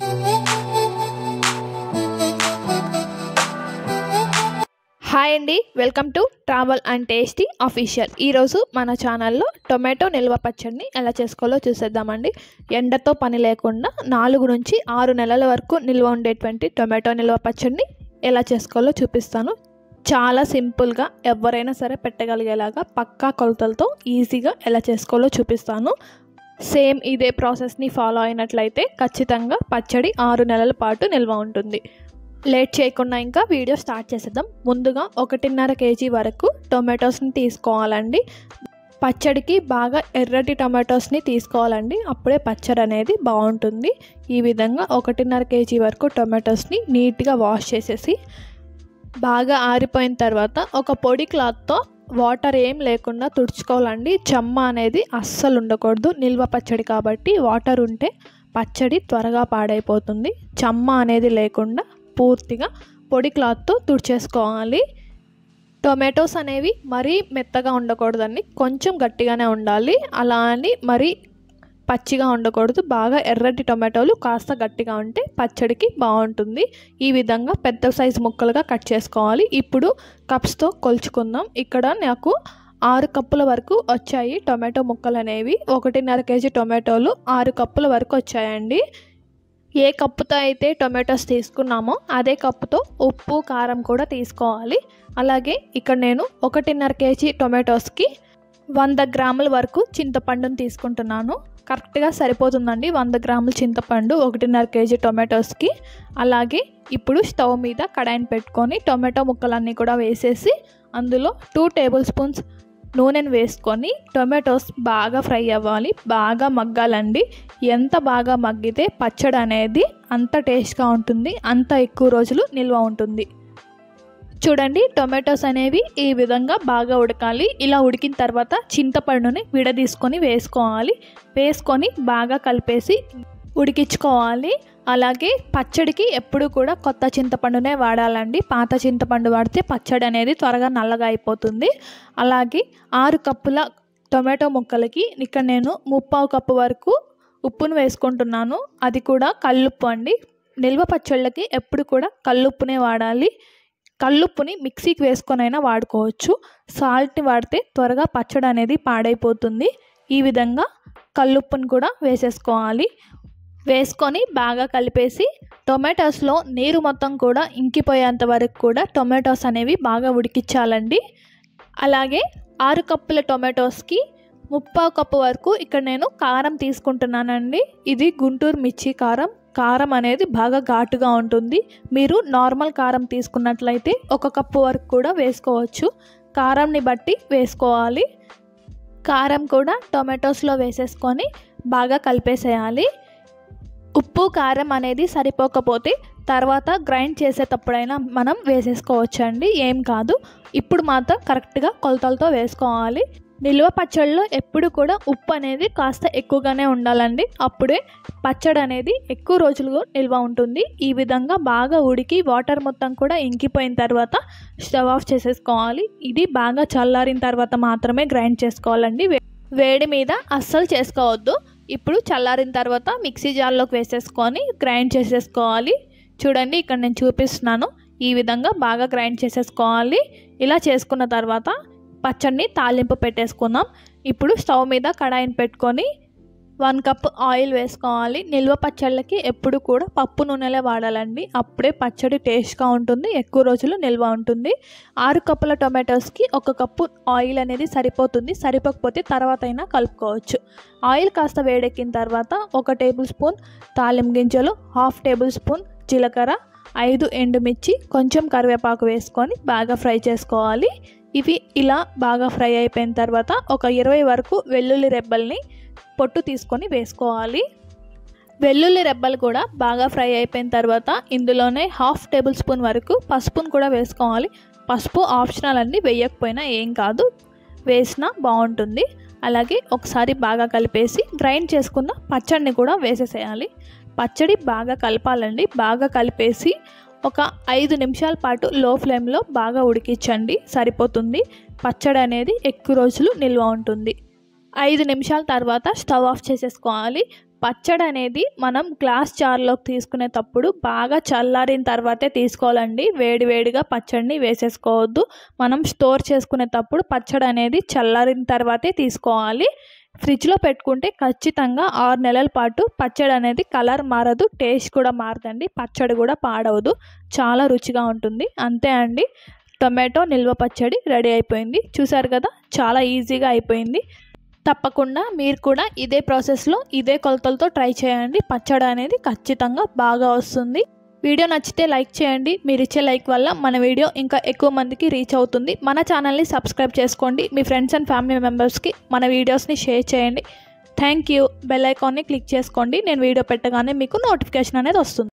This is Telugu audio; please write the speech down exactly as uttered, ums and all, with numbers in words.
హాయ్ అండి, welcome to travel and tasty official. ఈరోజు మన ఛానల్లో టొమాటో నిల్వ పచ్చడిని ఎలా చేసుకోవాలో చూసేద్దామండి. ఎండతో పని లేకుండా నాలుగు నుంచి ఆరు నెలల వరకు నిల్వ ఉండేటువంటి టొమాటో నిల్వ పచ్చడిని ఎలా చేసుకోవాలో చూపిస్తాను. చాలా సింపుల్గా ఎవరైనా సరే పెట్టగలిగేలాగా పక్కా కొలతలతో ఈజీగా ఎలా చేసుకోవాలో చూపిస్తాను. సేమ్ ఇదే ప్రాసెస్ని ఫాలో అయినట్లయితే ఖచ్చితంగా పచ్చడి ఆరు నెలల పాటు నిల్వ ఉంటుంది. లేట్ చేయకుండా ఇంకా వీడియో స్టార్ట్ చేసేద్దాం. ముందుగా ఒకటిన్నర కేజీ వరకు టొమాటోస్ని తీసుకోవాలండి. పచ్చడికి బాగా ఎర్రటి టొమాటోస్ని తీసుకోవాలండి, అప్పుడే పచ్చడి అనేది బాగుంటుంది. ఈ విధంగా ఒకటిన్నర కేజీ వరకు టొమాటోస్ని నీట్గా వాష్ చేసేసి బాగా ఆరిపోయిన తర్వాత ఒక పొడి క్లాత్తో వాటర్ ఏం లేకుండా తుడుచుకోవాలండి. చెమ్మ అనేది అస్సలు ఉండకూడదు. నిల్వ పచ్చడి కాబట్టి వాటర్ ఉంటే పచ్చడి త్వరగా పాడైపోతుంది. చెమ్మ అనేది లేకుండా పూర్తిగా పొడి క్లాత్తో తుడిచేసుకోవాలి. టొమాటోస్ అనేవి మరీ మెత్తగా ఉండకూడదండి, కొంచెం గట్టిగానే ఉండాలి. అలా అని మరీ పచ్చిగా ఉండకూడదు. బాగా ఎర్రటి టొమాటోలు కాస్త గట్టిగా ఉంటే పచ్చడికి బాగుంటుంది. ఈ విధంగా పెద్ద సైజు ముక్కలుగా కట్ చేసుకోవాలి. ఇప్పుడు కప్స్తో కొలుచుకుందాం. ఇక్కడ నాకు ఆరు కప్పుల వరకు వచ్చాయి టొమాటో ముక్కలు అనేవి. ఒకటిన్నర కేజీ టొమాటోలు ఆరు కప్పుల వరకు వచ్చాయండి. ఏ కప్పుతో అయితే టొమాటోస్ తీసుకున్నామో అదే కప్పుతో ఉప్పు కారం కూడా తీసుకోవాలి. అలాగే ఇక్కడ నేను ఒకటిన్నర కేజీ టొమాటోస్కి వంద గ్రాముల వరకు చింతపండుని తీసుకుంటున్నాను. కరెక్ట్గా సరిపోతుందండి వంద గ్రాముల చింతపండు ఒకటిన్నర కేజీ టొమాటోస్కి. అలాగే ఇప్పుడు స్టవ్ మీద కడాయిని పెట్టుకొని టొమాటో ముక్కలన్నీ కూడా వేసేసి అందులో టూ టేబుల్ స్పూన్స్ నూనెను వేసుకొని టొమాటోస్ బాగా ఫ్రై అవ్వాలి, బాగా మగ్గాలండి. ఎంత బాగా మగ్గితే పచ్చడి అనేది అంత టేస్ట్గా ఉంటుంది, అంత ఎక్కువ రోజులు నిల్వ ఉంటుంది. చూడండి, టొమాటోస్ అనేవి ఈ విధంగా బాగా ఉడకాలి. ఇలా ఉడికిన తర్వాత చింతపండుని విడదీసుకొని వేసుకోవాలి. వేసుకొని బాగా కలిపేసి ఉడికించుకోవాలి. అలాగే పచ్చడికి ఎప్పుడు కూడా కొత్త చింతపండునే వాడాలండి. పాత చింతపండు వాడితే పచ్చడి అనేది త్వరగా నల్లగా అయిపోతుంది. అలాగే ఆరు కప్పుల టొమాటో ముక్కలకి ఇక్కడ నేను ముప్పావు కప్పు వరకు ఉప్పును వేసుకుంటున్నాను. అది కూడా కల్లుప్పు అండి. నిల్వ పచ్చళ్ళకి ఎప్పుడు కూడా కల్లుప్పునే వాడాలి. కల్లుప్పుని మిక్సీకి వేసుకొని అయినా వాడుకోవచ్చు. సాల్ట్ని వాడితే త్వరగా పచ్చడి అనేది పాడైపోతుంది. ఈ విధంగా కల్లుప్పుని కూడా వేసేసుకోవాలి. వేసుకొని బాగా కలిపేసి టొమాటోస్లో నీరు మొత్తం కూడా ఇంకిపోయేంత వరకు కూడా టొమాటోస్ అనేవి బాగా ఉడికించాలండి. అలాగే ఆరు కప్పుల టొమాటోస్కి ముప్పావు కప్పు వరకు ఇక్కడ నేను కారం తీసుకుంటున్నానండి. ఇది గుంటూరు మిర్చి కారం. కారం అనేది బాగా ఘాటుగా ఉంటుంది. మీరు నార్మల్ కారం తీసుకున్నట్లయితే ఒక కప్పు వరకు కూడా వేసుకోవచ్చు. కారంని బట్టి వేసుకోవాలి. కారం కూడా టొమాటోస్లో వేసేసుకొని బాగా కలిపేసేయాలి. ఉప్పు కారం అనేది సరిపోకపోతే తర్వాత గ్రైండ్ చేసేటప్పుడైనా మనం వేసేసుకోవచ్చండి, ఏం కాదు. ఇప్పుడు మాత్రం కరెక్ట్గా కొలతలతో వేసుకోవాలి. నిల్వ పచ్చడిలో ఎప్పుడు కూడా ఉప్పు అనేది కాస్త ఎక్కువగానే ఉండాలండి, అప్పుడే పచ్చడి అనేది ఎక్కువ రోజులు నిల్వ ఉంటుంది. ఈ విధంగా బాగా ఉడికి వాటర్ మొత్తం కూడా ఇంకిపోయిన తర్వాత స్టవ్ ఆఫ్ చేసేసుకోవాలి. ఇది బాగా చల్లారిన తర్వాత మాత్రమే గ్రైండ్ చేసుకోవాలండి, వేడి మీద అస్సలు చేసుకోవద్దు. ఇప్పుడు చల్లారిన తర్వాత మిక్సీ జార్లోకి వేసేసుకొని గ్రైండ్ చేసేసుకోవాలి. చూడండి, ఇక్కడ నేను చూపిస్తున్నాను. ఈ విధంగా బాగా గ్రైండ్ చేసేసుకోవాలి. ఇలా చేసుకున్న తర్వాత పచ్చడిని తాలింపు పెట్టేసుకుందాం. ఇప్పుడు స్టవ్ మీద కడాయిని పెట్టుకొని వన్ కప్ ఆయిల్ వేసుకోవాలి. నిల్వ పచ్చళ్ళకి ఎప్పుడు కూడా పప్పు నూనెలే వాడాలండి, అప్పుడే పచ్చడి టేస్ట్గా ఉంటుంది, ఎక్కువ రోజులు నిల్వ ఉంటుంది. ఆరు కప్పుల టొమాటోస్కి ఒక కప్పు ఆయిల్ అనేది సరిపోతుంది. సరిపోకపోతే తర్వాత అయినా కలుపుకోవచ్చు. ఆయిల్ కాస్త వేడెక్కిన తర్వాత ఒక టేబుల్ స్పూన్ తాలింపు గింజలు, హాఫ్ టేబుల్ స్పూన్ జీలకర్ర, ఐదు ఎండుమిర్చి, కొంచెం కరివేపాకు వేసుకొని బాగా ఫ్రై చేసుకోవాలి. ఇవి ఇలా బాగా ఫ్రై అయిపోయిన తర్వాత ఒక ఇరవై వరకు వెల్లుల్లి రెబ్బల్ని పొట్టు తీసుకొని వేసుకోవాలి. వెల్లుల్లి రెబ్బలు కూడా బాగా ఫ్రై అయిపోయిన తర్వాత ఇందులోనే హాఫ్ టేబుల్ స్పూన్ వరకు పసుపును కూడా వేసుకోవాలి. పసుపు ఆప్షనల్ అండి, వేయకపోయినా ఏం కాదు, వేసినా బాగుంటుంది. అలాగే ఒకసారి బాగా కలిపేసి గ్రైండ్ చేసుకున్న పచ్చడిని కూడా వేసేసేయాలి. పచ్చడి బాగా కలపాలండి. బాగా కలిపేసి ఒక ఐదు నిమిషాల పాటు లో ఫ్లేమ్లో బాగా ఉడికించండి, సరిపోతుంది. పచ్చడి అనేది ఎక్కువ రోజులు నిల్వ ఉంటుంది. ఐదు నిమిషాల తర్వాత స్టవ్ ఆఫ్ చేసేసుకోవాలి. పచ్చడి అనేది మనం గ్లాస్ జార్లోకి తీసుకునేటప్పుడు బాగా చల్లారిన తర్వాతే తీసుకోవాలండి. వేడి వేడిగా పచ్చడిని వేసేసుకోవద్దు. మనం స్టోర్ చేసుకునేటప్పుడు పచ్చడి అనేది చల్లారిన తర్వాతే తీసుకోవాలి. ఫ్రిడ్జ్లో పెట్టుకుంటే ఖచ్చితంగా ఆరు నెలల పాటు పచ్చడి అనేది కలర్ మారదు, టేస్ట్ కూడా మారదండి, పచ్చడి కూడా పాడవదు, చాలా రుచిగా ఉంటుంది. అంతే అండి, టొమాటో నిల్వ పచ్చడి రెడీ అయిపోయింది. చూసారు కదా, చాలా ఈజీగా అయిపోయింది. తప్పకుండా మీరు కూడా ఇదే ప్రాసెస్లో ఇదే కొలతలతో ట్రై చేయండి. పచ్చడి అనేది ఖచ్చితంగా బాగా వస్తుంది. వీడియో నచ్చితే లైక్ చేయండి. మీరు ఇచ్చే లైక్ వల్ల మన వీడియో ఇంకా ఎక్కువ మందికి రీచ్ అవుతుంది. మన ఛానల్ని సబ్స్క్రైబ్ చేసుకోండి. మీ ఫ్రెండ్స్ అండ్ ఫ్యామిలీ మెంబర్స్కి మన వీడియోస్ని షేర్ చేయండి. Thank you. బెల్ ఐకాన్ని క్లిక్ చేసుకోండి. నేను వీడియో పెట్టగానే మీకు నోటిఫికేషన్ అనేది వస్తుంది.